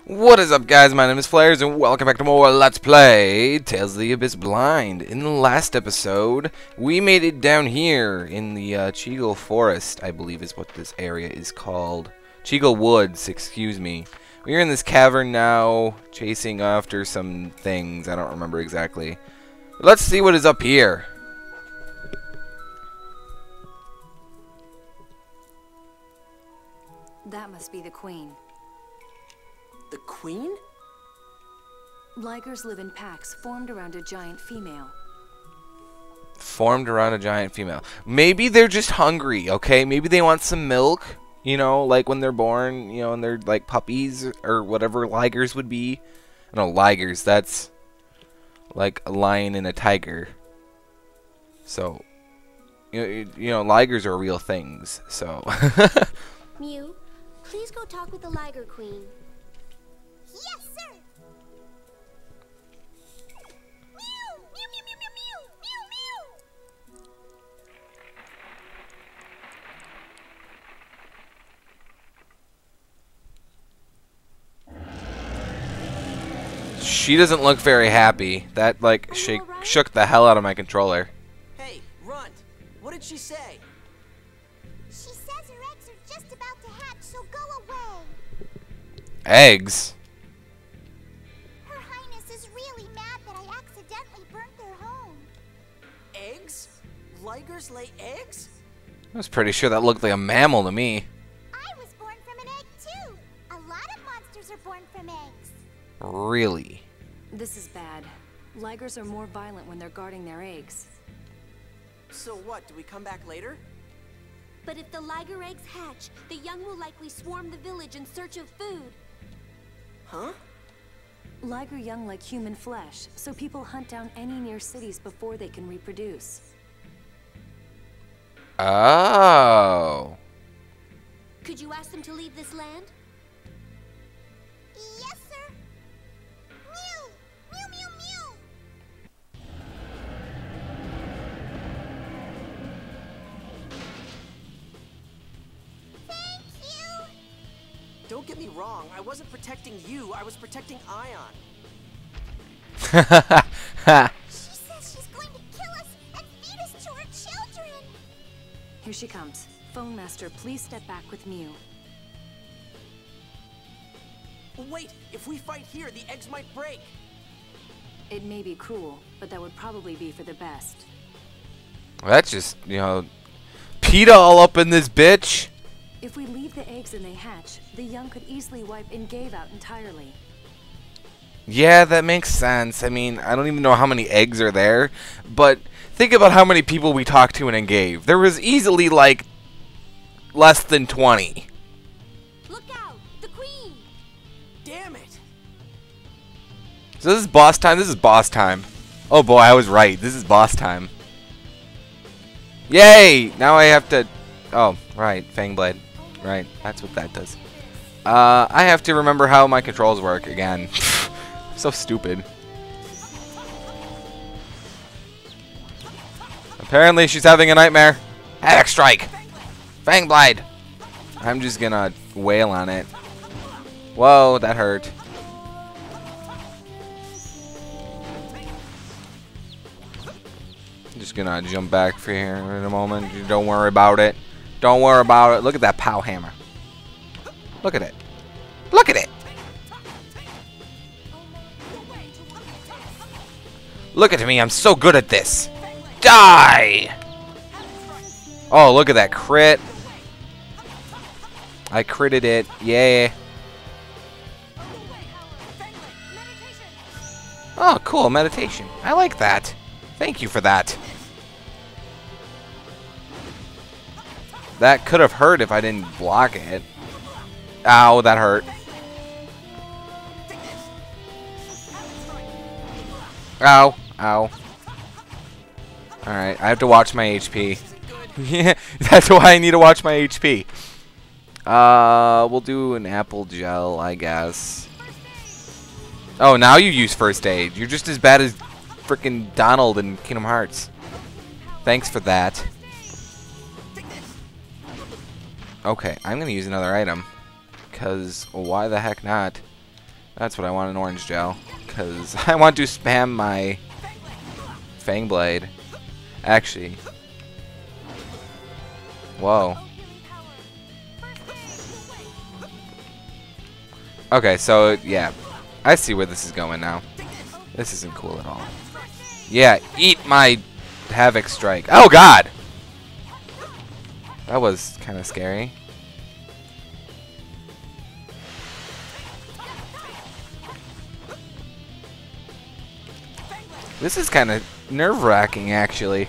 What is up, guys? My name is Flares, and welcome back to more Let's Play Tales of the Abyss Blind. In the last episode, we made it down here in the Cheagle Forest, I believe is what this area is called. Cheagle Woods, excuse me. We're in this cavern now, chasing after some things. I don't remember exactly. Let's see what is up here. That must be the queen. The queen? Ligers live in packs formed around a giant female. Formed around a giant female. Maybe they're just hungry, okay? Maybe they want some milk, you know, like when they're born, you know, and they're like puppies or whatever ligers would be. No, ligers, that's like a lion and a tiger. So, you know, ligers are real things, so. Mew, please go talk with the Liger Queen. Yes, sir! Mew! Mew, mew, mew, mew, mew! Mew, mew! She doesn't look very happy. That, like, shook the hell out of my controller. Hey, Runt, what did she say? She says her eggs are just about to hatch, so go away. Eggs? Her Highness is really mad that I accidentally burnt their home. Eggs? Ligers lay eggs? I was pretty sure that looked like a mammal to me. I was born from an egg, too. A lot of monsters are born from eggs. Really? This is bad. Ligers are more violent when they're guarding their eggs. So what, do we come back later? But if the Liger eggs hatch, the young will likely swarm the village in search of food. Huh? Liger young like human flesh, so people hunt down any near cities before they can reproduce. Oh. Could you ask them to leave this land? Yes, sir. Mew! Mew, mew, mew! Thank you! Don't get me wrong, I wasn't protecting you, I was protecting Ion. She says she's going to kill us and feed us to her children! Here she comes. Phone Master, please step back with Mew. Wait, if we fight here, the eggs might break. It may be cruel, but that would probably be for the best. That's just, you know, PETA all up in this bitch. If we leave the eggs and they hatch, the young could easily wipe Engave out entirely. Yeah, that makes sense. I mean, I don't even know how many eggs are there, but think about how many people we talked to in Engave. There was easily, like, less than 20. Look out! The queen! Damn it! So this is boss time? This is boss time. Oh boy, I was right. This is boss time. Yay! Now I have to... Oh, right. Fangblade. Right. That's what that does. I have to remember how my controls work again. So stupid. Apparently she's having a nightmare. Havoc Strike! Fangblade! I'm just gonna wail on it. Whoa, that hurt. I'm just gonna jump back for here in a moment. Don't worry about it. Don't worry about it. Look at that pow hammer. Look at it. Look at it. Look at me. I'm so good at this. Die! Oh, look at that crit. I critted it. Yay. Oh, cool. Meditation. I like that. Thank you for that. That could have hurt if I didn't block it. Ow, that hurt. Ow. Ow. Alright, I have to watch my HP. Yeah, that's why I need to watch my HP. We'll do an apple gel, I guess. Oh, now you use first aid. You're just as bad as frickin' Donald in Kingdom Hearts. Thanks for that. Okay, I'm gonna use another item. Because why the heck not? That's what I want, an orange gel. Because I want to spam my Fang Blade. Actually. Whoa. Okay, so, yeah. I see where this is going now. This isn't cool at all. Yeah, eat my Havoc Strike. Oh, God! That was kind of scary. This is kind of nerve-wracking, actually.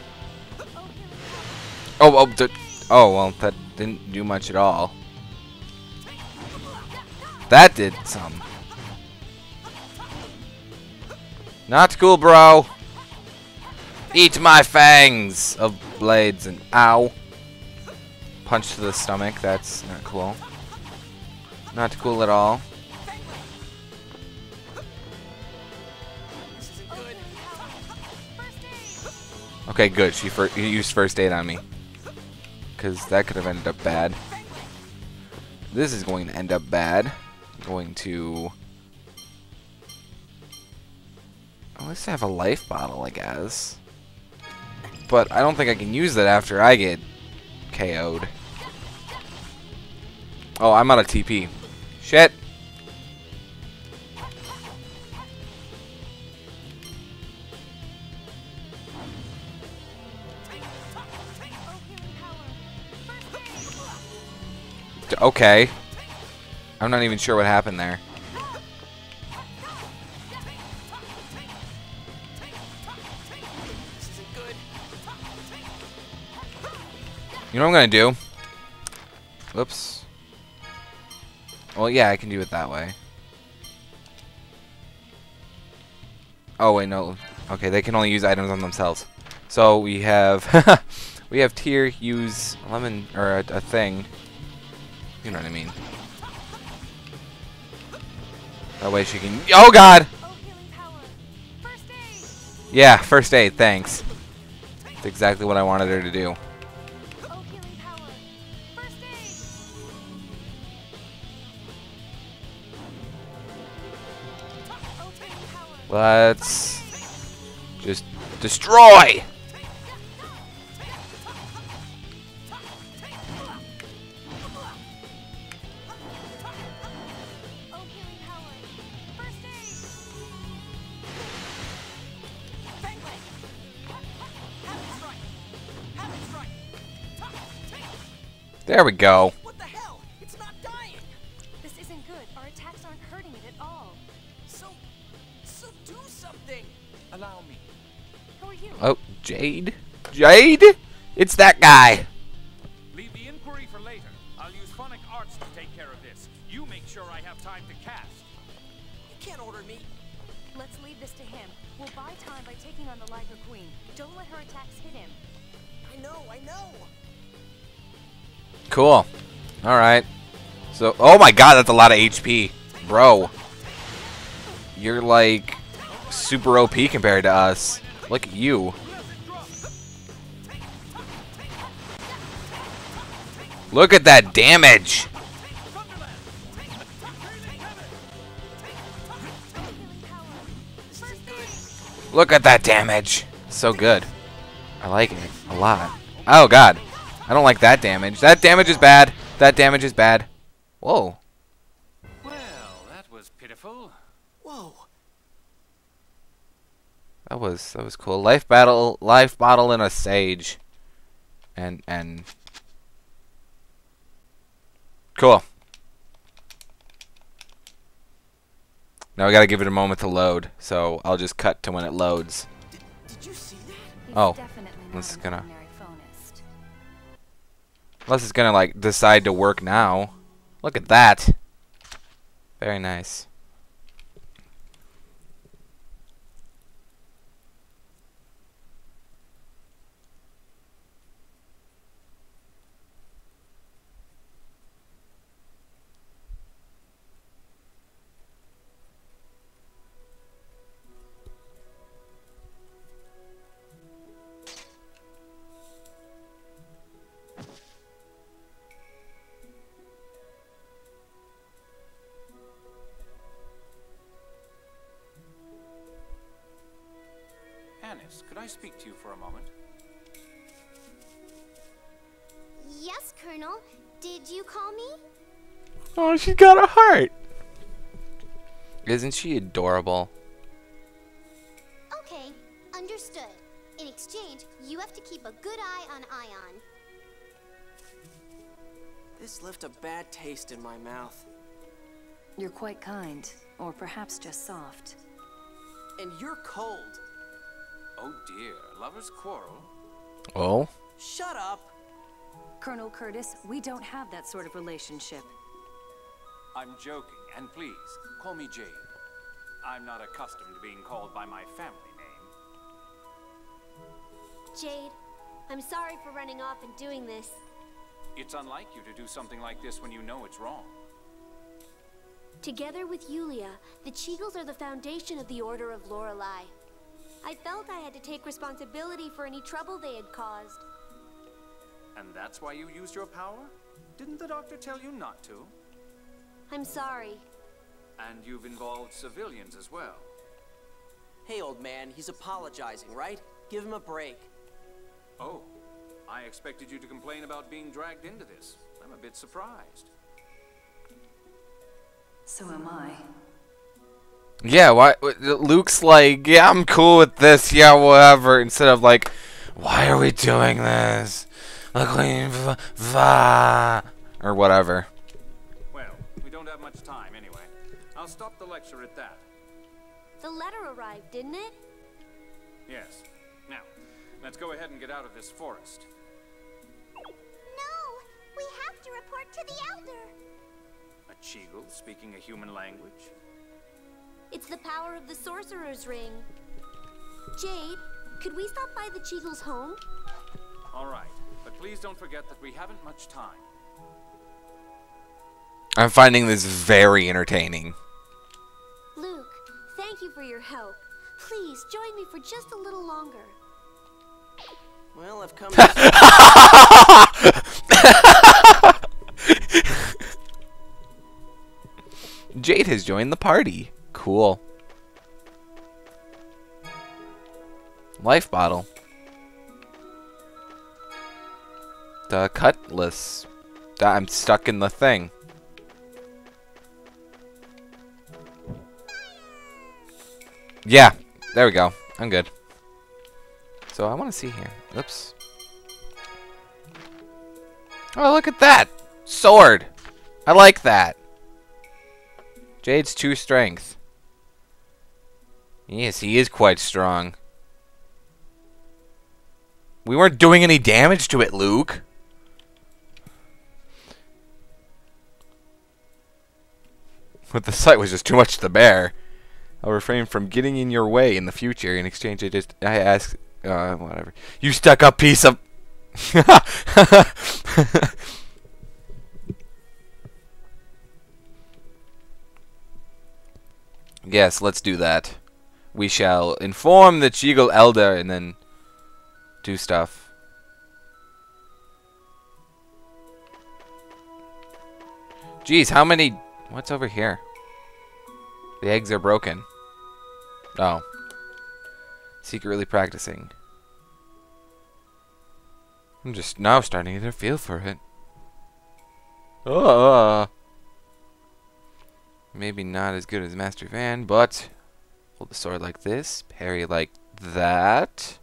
Oh, well, that didn't do much at all. That did some. Not cool, bro. Eat my fangs of blades and ow. Punch to the stomach. That's not cool. Not cool at all. Okay, good. She used first aid on me. Because that could have ended up bad. This is going to end up bad. I'm going to... At least I have a life bottle, I guess. But I don't think I can use that after I get KO'd. Oh, I'm out of TP. Shit! Okay. I'm not even sure what happened there. You know what I'm gonna do? Whoops. Well, yeah, I can do it that way. Oh wait, no. Okay, they can only use items on themselves. So we have we have Tyr use lemon or a thing. You know what I mean. That way she can. Oh God! Yeah, first aid. Thanks. That's exactly what I wanted her to do. Let's just destroy! There we go. What the hell? It's not dying. This isn't good. Our attacks aren't hurting it at all. So do something. Allow me. Who are you? Oh, Jade? Jade? It's that guy. Leave the inquiry for later. I'll use Phonic Arts to take care of this. You make sure I have time to cast. You can't order me. Let's leave this to him. We'll buy time by taking on the Liger Queen. Don't let her attacks hit him. I know. Cool. Alright. So, oh my God, that's a lot of HP. Bro. You're like super OP compared to us. Look at you. Look at that damage. Look at that damage. So good. I like it a lot. Oh God. I don't like that damage. That damage is bad. That damage is bad. Whoa. Well, that was pitiful. Whoa. That was cool. Life bottle and a sage. And cool. Now we gotta give it a moment to load, so I'll just cut to when it loads. Did you see that? He's Oh, definitely this is not an gonna- ordinary phonist. Unless it's gonna like decide to work now. Look at that. Very nice. Dennis, could I speak to you for a moment? Yes, Colonel. Did you call me? Oh, she's got a heart. Isn't she adorable? Okay, understood. In exchange, you have to keep a good eye on Ion. This left a bad taste in my mouth. You're quite kind, or perhaps just soft. And you're cold. Oh dear, lovers quarrel. Oh? Shut up. Colonel Curtis, we don't have that sort of relationship. I'm joking, and please, call me Jade. I'm not accustomed to being called by my family name. Jade, I'm sorry for running off and doing this. It's unlike you to do something like this when you know it's wrong. Together with Yulia, the Cheagles are the foundation of the Order of Lorelei. I felt I had to take responsibility for any trouble they had caused. And that's why you used your power? Didn't the doctor tell you not to? I'm sorry. And you've involved civilians as well. Hey, old man, he's apologizing, right? Give him a break. Oh, I expected you to complain about being dragged into this. I'm a bit surprised. So am I. Yeah, why? Luke's like, yeah, I'm cool with this, yeah, whatever. Instead of like, why are we doing this? Or whatever. Well, we don't have much time anyway. I'll stop the lecture at that. The letter arrived, didn't it? Yes. Now, let's go ahead and get out of this forest. No! We have to report to the Elder! A Cheagle speaking a human language? It's the power of the Sorcerer's Ring. Jade, could we stop by the Cheagle's home? All right, but please don't forget that we haven't much time. I'm finding this very entertaining. Luke, thank you for your help. Please, join me for just a little longer. Well, I've come Jade has joined the party. Cool. Life bottle. The cutlass. I'm stuck in the thing. Yeah, there we go. I'm good. So I want to see here. Oops. Oh, look at that! Sword! I like that. Jade's true strength. Yes, he is quite strong. We weren't doing any damage to it, Luke. But the sight was just too much to bear. I'll refrain from getting in your way in the future. In exchange, I ask, whatever. You stuck-up piece of... Yes, let's do that. We shall inform the Cheagle Elder and then do stuff. Jeez, how many... What's over here? The eggs are broken. Oh. Secretly practicing. I'm just now starting to get a feel for it. Maybe not as good as Master Van, but hold the sword like this, parry like that.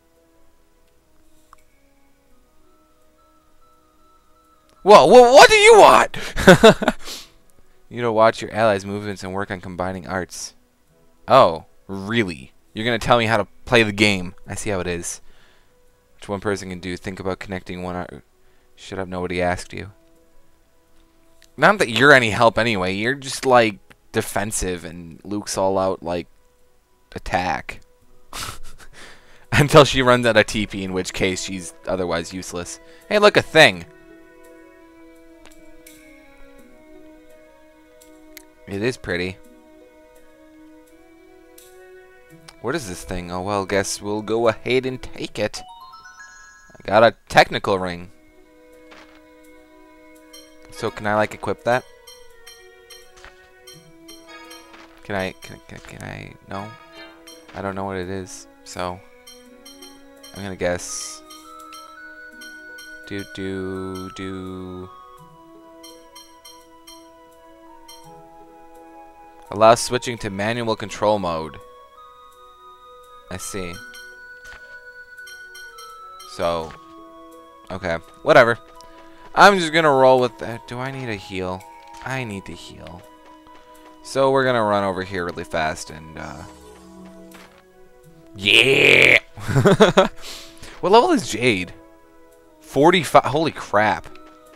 Whoa, what do you want? You know, watch your allies' movements and work on combining arts. Oh, really? You're gonna tell me how to play the game? I see how it is. Which one person can do? Think about connecting one art. Shut up, nobody asked you. Not that you're any help anyway. You're just like defensive, and Luke's all out like attack. Until she runs out of TP, in which case she's otherwise useless. Hey, look, a thing. It is pretty. What is this thing? Oh, well, guess we'll go ahead and take it. I got a technical ring. So can I, like, equip that? Can I, no? I don't know what it is, so. I'm gonna guess. Do. Allow switching to manual control mode. I see. So, okay, whatever. I'm just gonna roll with that. Do I need a heal? I need to heal. So we're gonna run over here really fast and yeah. What level is Jade? 45. Holy crap.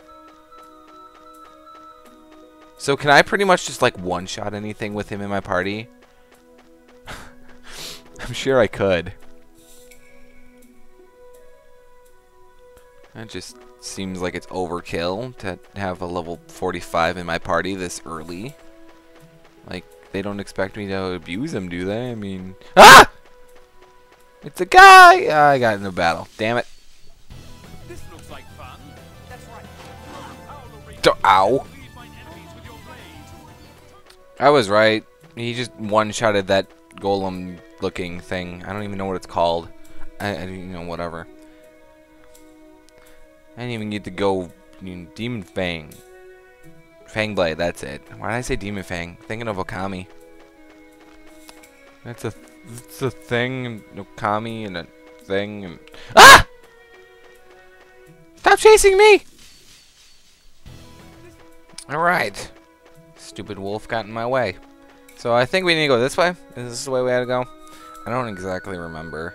So can I pretty much just like one-shot anything with him in my party? I'm sure I could. It just seems like it's overkill to have a level 45 in my party this early. Like, they don't expect me to abuse him, do they? I mean... Ah! It's a guy! Ah, I got in a battle. Damn it. This looks like fun. That's right. Ow. I was right. He just one-shotted that golem-looking thing. I don't even know what it's called. I you know, whatever. I didn't even get to go Demon Fang. Fang Blade, that's it. Why did I say Demon Fang? Thinking of Okami. It's a thing, and Okami, and a thing, and... Ah! Stop chasing me! Alright. Stupid wolf got in my way. So I think we need to go this way. Is this the way we had to go? I don't exactly remember.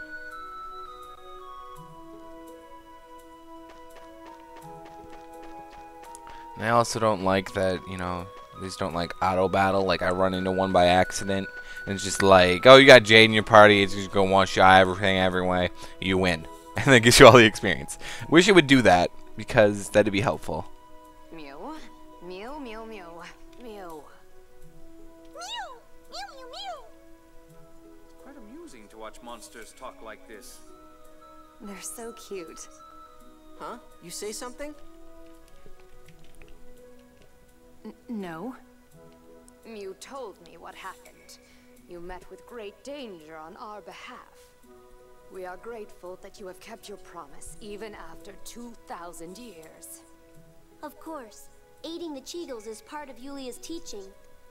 And I also don't like that, you know, these don't like auto battle. Like, I run into one by accident, and it's just like, oh, you got Jade in your party, it's just go one shot everything every way, you win. And that gives you all the experience. Wish it would do that, because that'd be helpful. Mew, mew, mew, mew, mew. Mew! Mew, mew, mew! Quite amusing to watch monsters talk like this. They're so cute. Huh? You say something? No. Mew told me what happened. You met with great danger on our behalf. We are grateful that you have kept your promise, even after 2,000 years. Of course, aiding the Cheagles is part of Yulia's teaching.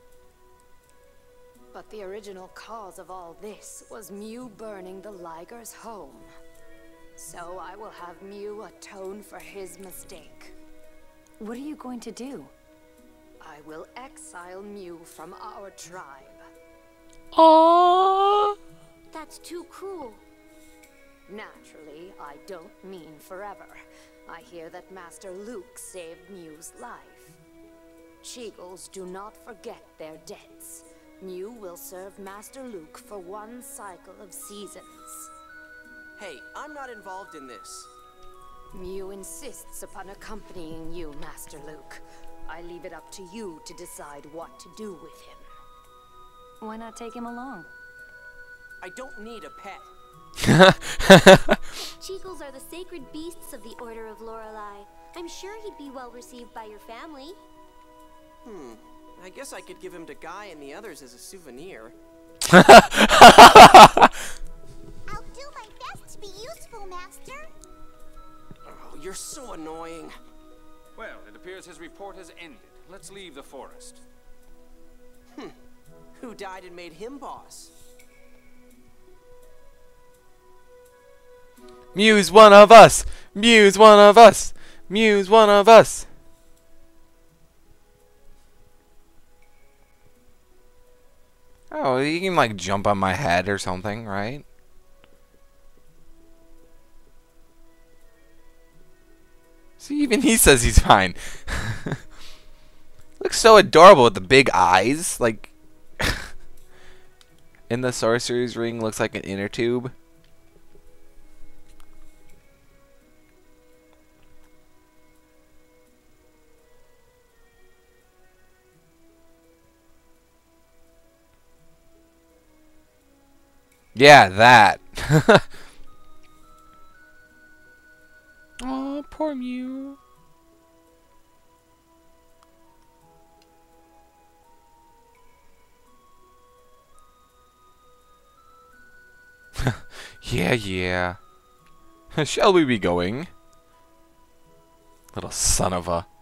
But the original cause of all this was Mew burning the Liger's home. So I will have Mew atone for his mistake. What are you going to do? I will exile Mew from our tribe. Aww. That's too cruel. Naturally, I don't mean forever. I hear that Master Luke saved Mew's life. Cheagles do not forget their debts. Mew will serve Master Luke for one cycle of seasons. Hey, I'm not involved in this. Mew insists upon accompanying you, Master Luke. I leave it up to you to decide what to do with him. Why not take him along? I don't need a pet. Cheagles are the sacred beasts of the Order of Lorelei. I'm sure he'd be well received by your family. I guess I could give him to Guy and the others as a souvenir. I'll do my best to be useful, Master. Oh, you're so annoying. Well, it appears his report has ended. Let's leave the forest. Who died and made him boss? Mew's one of us! Mew's one of us! Mew's one of us! Oh, you can like jump on my head or something, right? See, even he says he's fine. Looks so adorable with the big eyes. Like, in the sorcerer's ring, looks like an inner tube. Yeah, that. Oh, poor Mew. Yeah. Shall we be going? Little son of a...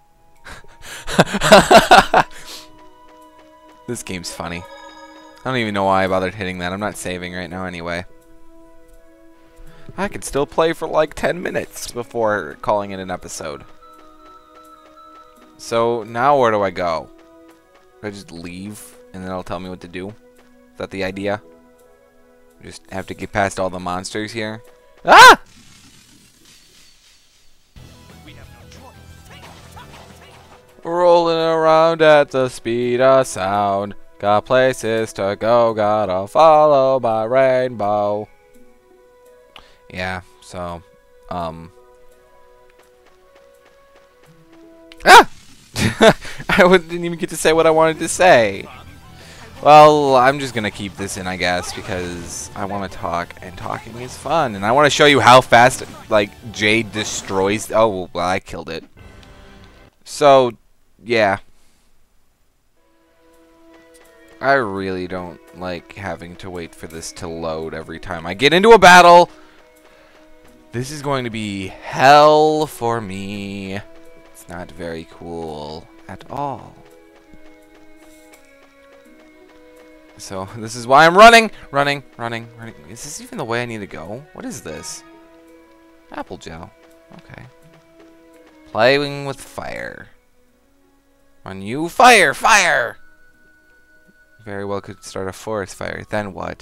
This game's funny. I don't even know why I bothered hitting that. I'm not saving right now anyway. I could still play for like 10 minutes before calling it an episode. So now where do I go? Do I just leave and then it'll tell me what to do? Is that the idea? Just have to get past all the monsters here? Ah! Rolling around at the speed of sound. Got places to go, gotta follow my rainbow. Yeah, so, Ah! I didn't even get to say what I wanted to say. Well, I'm just gonna keep this in, I guess, because I want to talk, and talking is fun. And I want to show you how fast, like, Jade destroys... Oh, well, I killed it. So... yeah. I really don't like having to wait for this to load every time I get into a battle. This is going to be hell for me. It's not very cool at all. So this is why I'm running. Running. Is this even the way I need to go? What is this? Apple gel. Okay. Playing with fire. On you, fire! Fire! Very well could start a forest fire. Then what?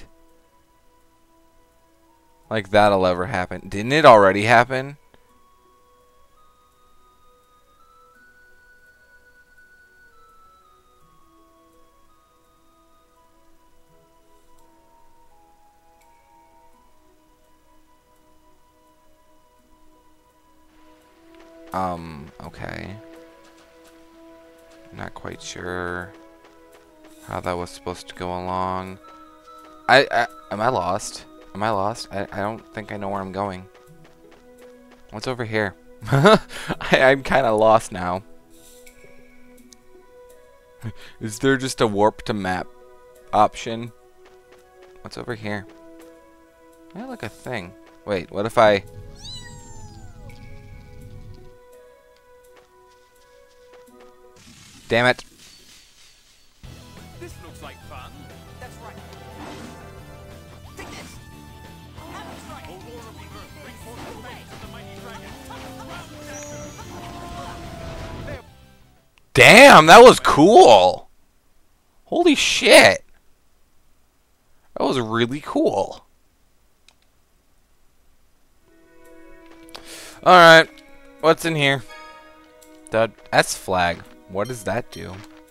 Like that'll ever happen. Didn't it already happen? Okay. Not quite sure how that was supposed to go along. Am I lost? Am I lost? I don't think I know where I'm going. What's over here? I'm kind of lost now. Is there just a warp to map option? What's over here? I like a thing. Wait, what if I... Damn it. This looks like fun. That's right. Take this. That's right. Aurora of the Earth, bring forth the fangs of the mighty dragon. Damn, that was cool. Holy shit. That was really cool. Alright. What's in here? The S flag. What does that do?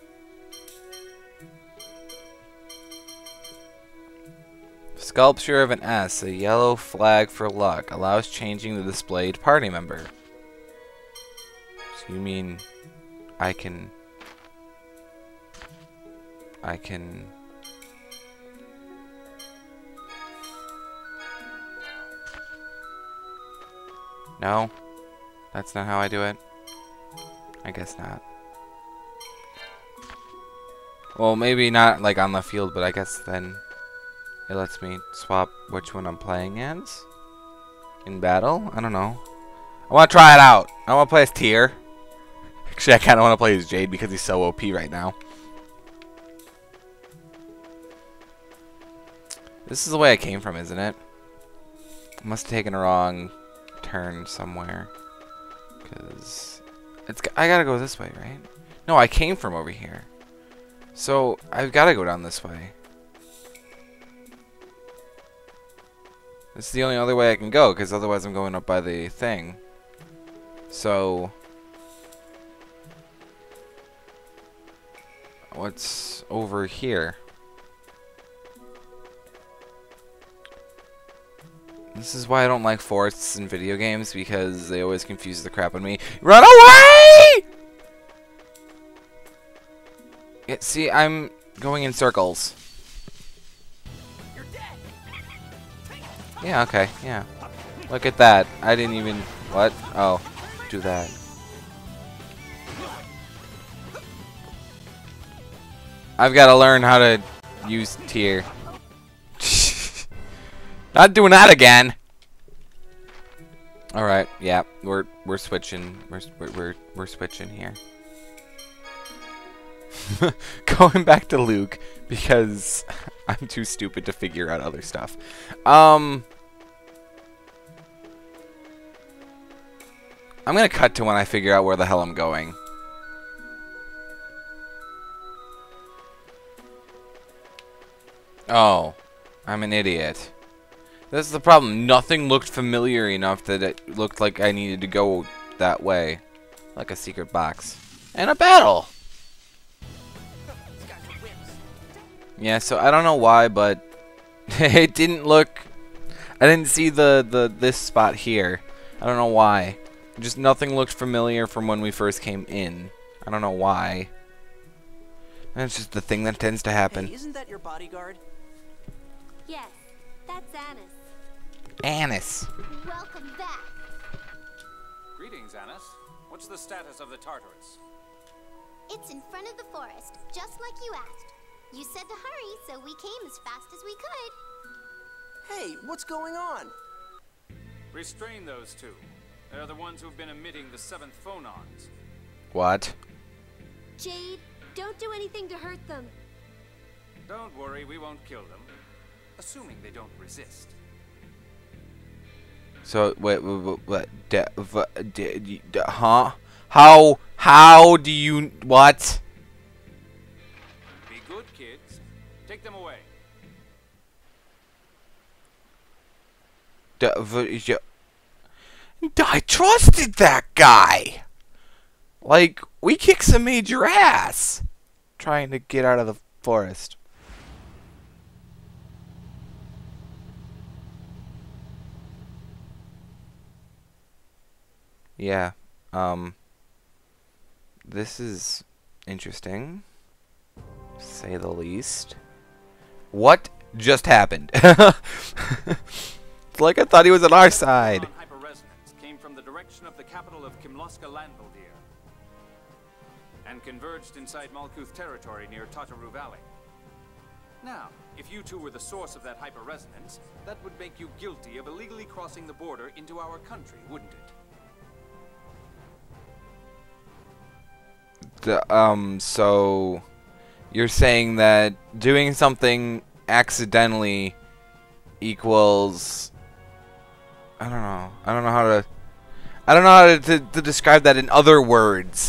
Sculpture of an S, a yellow flag for luck, allows changing the displayed party member. So you mean I can... No? That's not how I do it? I guess not. Well, maybe not like on the field, but I guess then it lets me swap which one I'm playing as in battle. I don't know. I want to try it out. I want to play as Tyr. Actually, I kind of want to play as Jade because he's so OP right now. This is the way I came from, isn't it? I must have taken a wrong turn somewhere. Because I gotta go this way, right? No, I came from over here. So, I've got to go down this way. This is the only other way I can go, because otherwise I'm going up by the thing. So... what's over here? This is why I don't like forests in video games, because they always confuse the crap out of me. Run away! Yeah, see, I'm going in circles. Yeah, okay, yeah. Look at that. I didn't even... What? Oh, do that. I've got to learn how to use Tyr. Not doing that again. All right, yeah, we're switching. We're switching here. Going back to Luke because I'm too stupid to figure out other stuff. I'm gonna cut to when I figure out where the hell I'm going. Oh, I'm an idiot. This is the problem. Nothing looked familiar enough that it looked like I needed to go that way. Like a secret box. And a battle! Yeah, so I don't know why, but it didn't look... I didn't see this spot here. I don't know why. Just nothing looked familiar from when we first came in. I don't know why. That's just the thing that tends to happen. Hey, isn't that your bodyguard? Yes, that's Annis. Annis. Welcome back. Greetings, Annis. What's the status of the Tartarus? It's in front of the forest, just like you asked. You said to hurry, so we came as fast as we could. Hey, what's going on? Restrain those two. They're the ones who've been emitting the 7th phonons. What? Jade, don't do anything to hurt them. Don't worry, we won't kill them. Assuming they don't resist. So, wait, what? Huh? How do you, what? Be good, kids. Take them away. I trusted that guy! Like, we kicked some major ass! Trying to get out of the forest. Yeah, this is interesting, to say the least. What just happened? It's like I thought he was on our side. Hyperresonance came from the direction of the capital of Kimloska Landvaldir and converged inside Malkuth territory near Tataru Valley. Now, if you two were the source of that hyperresonance, that would make you guilty of illegally crossing the border into our country, wouldn't it? So you're saying that doing something accidentally equals, I don't know how to describe that in other words.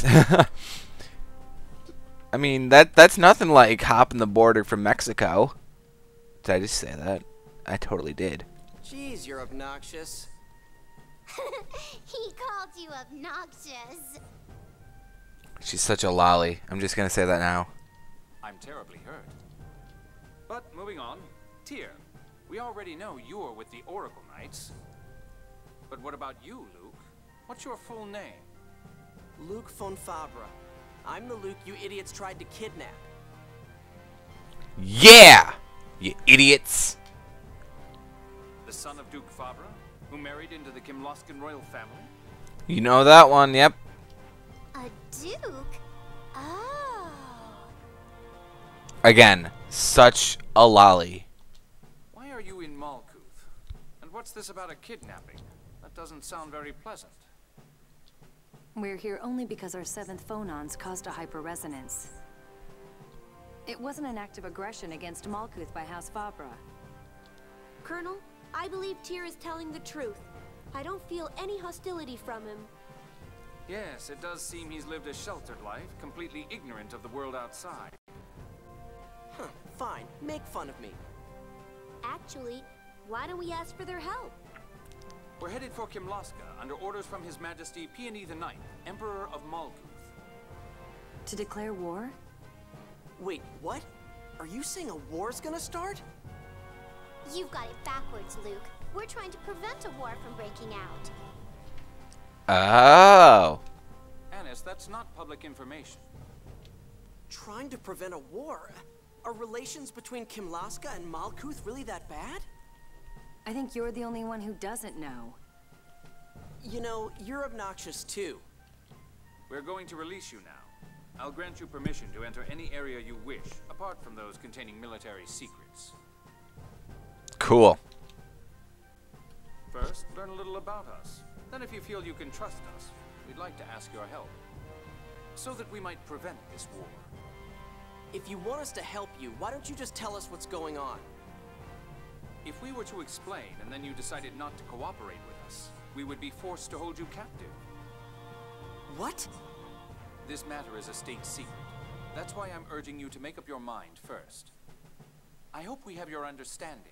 I mean, that's nothing like hopping the border from Mexico. Did I just say that? I totally did. Jeez, you're obnoxious. He called you obnoxious. She's such a lolly. I'm just gonna say that now. I'm terribly hurt. But moving on, Tyr, we already know you're with the Oracle Knights. But what about you, Luke? What's your full name? Luke von Fabra. I'm the Luke you idiots tried to kidnap. Yeah! You idiots! The son of Duke Fabra, who married into the Kimloskan royal family? You know that one, yep. A duke? Oh. Again, such a lolly. Why are you in Malkuth? And what's this about a kidnapping? That doesn't sound very pleasant. We're here only because our 7th phonons caused a hyperresonance. It wasn't an act of aggression against Malkuth by House Fabra. Colonel, I believe Tyr is telling the truth. I don't feel any hostility from him. Yes, it does seem he's lived a sheltered life, completely ignorant of the world outside. Huh, fine. Make fun of me. Actually, why don't we ask for their help? We're headed for Kimloska, under orders from His Majesty Peony the Ninth, Emperor of Malkuth. To declare war? Wait, what? Are you saying a war's gonna start? You've got it backwards, Luke. We're trying to prevent a war from breaking out. Oh. Annis, that's not public information. Trying to prevent a war? Are relations between Kimloska and Malkuth really that bad? I think you're the only one who doesn't know. You know, you're obnoxious too. We're going to release you now. I'll grant you permission to enter any area you wish, apart from those containing military secrets. Cool. First, learn a little about us. Then if you feel you can trust us, we'd like to ask your help, so that we might prevent this war. If you want us to help you, why don't you just tell us what's going on? If we were to explain and then you decided not to cooperate with us, we would be forced to hold you captive. What? This matter is a state secret. That's why I'm urging you to make up your mind first. I hope we have your understanding.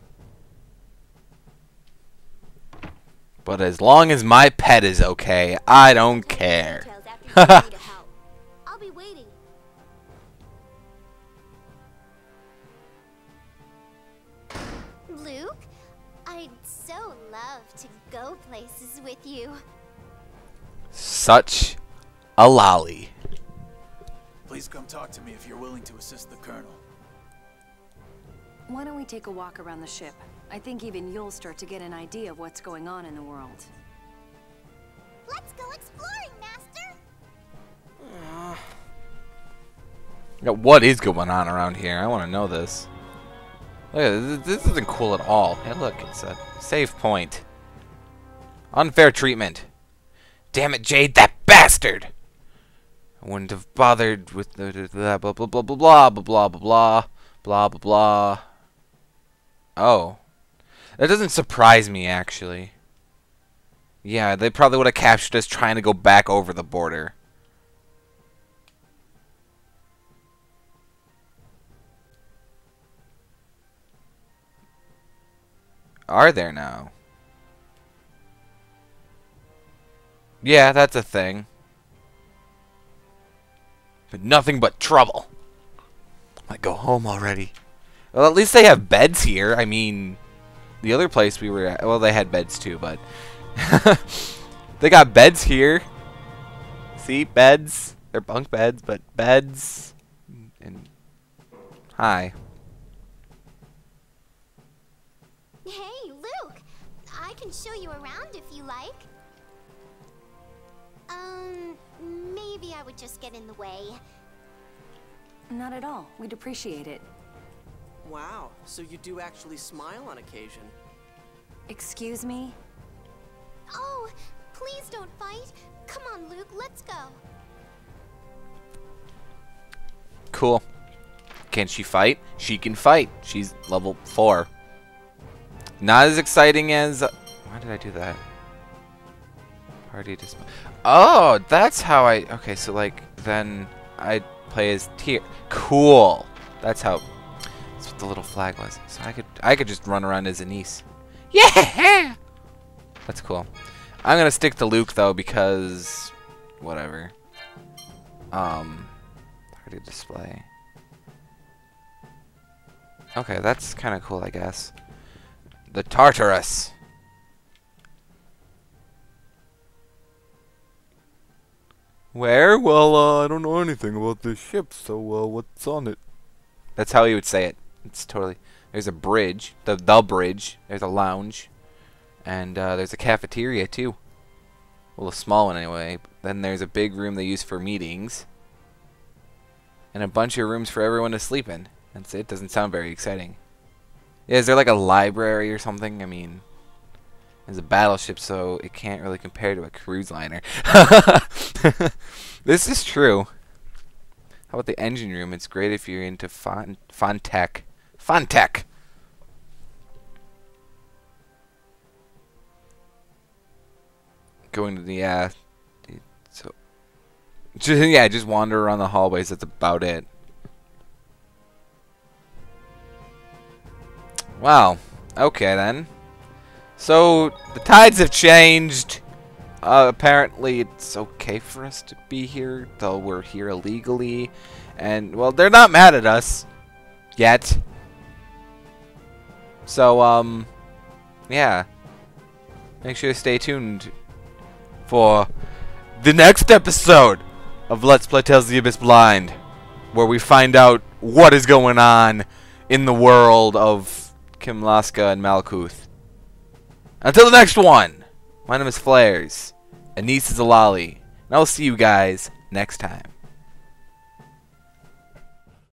But as long as my pet is okay, I don't care. Details after you need help. I'll be waiting. Luke, I'd so love to go places with you. Such a lolly. Please come talk to me if you're willing to assist the Colonel. Why don't we take a walk around the ship? I think even you'll start to get an idea of what's going on in the world. Let's go exploring, Master! Now, what is going on around here? I want to know this. Look at this. This isn't cool at all. Hey, look, it's a save point. Unfair treatment. Damn it, Jade, that bastard! I wouldn't have bothered with the blah blah blah blah blah blah blah blah blah blah blah. Oh, that doesn't surprise me actually. Yeah, they probably would have captured us trying to go back over the border. Are there now? Yeah, that's a thing. But nothing but trouble. I go home already. Well, at least they have beds here. I mean, the other place we were at, well, they had beds too, but they got beds here. See, beds. They're bunk beds, but beds. And hi. Hey, Luke! I can show you around if you like. Maybe I would just get in the way. Not at all. We'd appreciate it. Wow, so you do actually smile on occasion. Excuse me? Oh, please don't fight. Come on, Luke, let's go. Cool. Can she fight? She can fight. She's level 4. Not as exciting as... why did I do that? Party display. Oh, that's how I... okay, so like, then I play as Tyr. Cool. That's how... that's what the little flag was. So I could just run around as Anise. Yeah! That's cool. I'm gonna stick to Luke though because... whatever. Party display. Okay, that's kind of cool, I guess. The Tartarus. Where? Well, I don't know anything about this ship, so what's on it? That's how he would say it. It's totally... there's a bridge. The bridge. There's a lounge. And there's a cafeteria, too. Well, a small one, anyway. Then there's a big room they use for meetings. And a bunch of rooms for everyone to sleep in. That's it. Doesn't sound very exciting. Yeah, is there like a library or something? I mean... it's a battleship, so it can't really compare to a cruise liner. This is true. How about the engine room? It's great if you're into Fontech. Fontech! Going to the, so... yeah, just wander around the hallways, that's about it. Wow. Okay, then. So, the tides have changed. Apparently, it's okay for us to be here, though we're here illegally. And, well, they're not mad at us. Yet. So, yeah. Make sure to stay tuned for the next episode of Let's Play Tales of the Abyss Blind, where we find out what is going on in the world of Kimlasca and Malkuth. Until the next one, my name is Flares, Anise is a lolly, and I'll see you guys next time.